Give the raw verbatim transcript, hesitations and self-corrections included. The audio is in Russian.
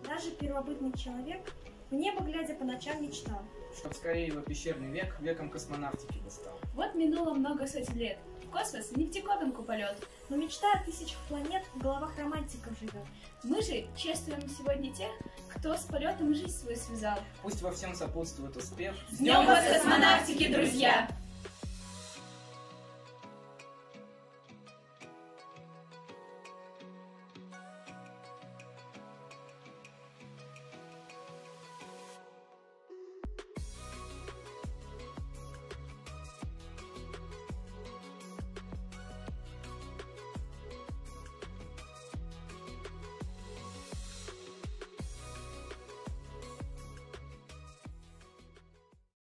Даже первобытный человек, в небо глядя по ночам, мечтал, чтоб скорее его пещерный век веком космонавтики достал. Вот минуло много сотен лет. В космос не в диковинку полет. Но мечта о тысячах планет в головах романтиков живет. Мы же чествуем сегодня тех, кто с полетом жизнь свою связал. Пусть во всем сопутствует успех. С днем вас космонавтики, друзья!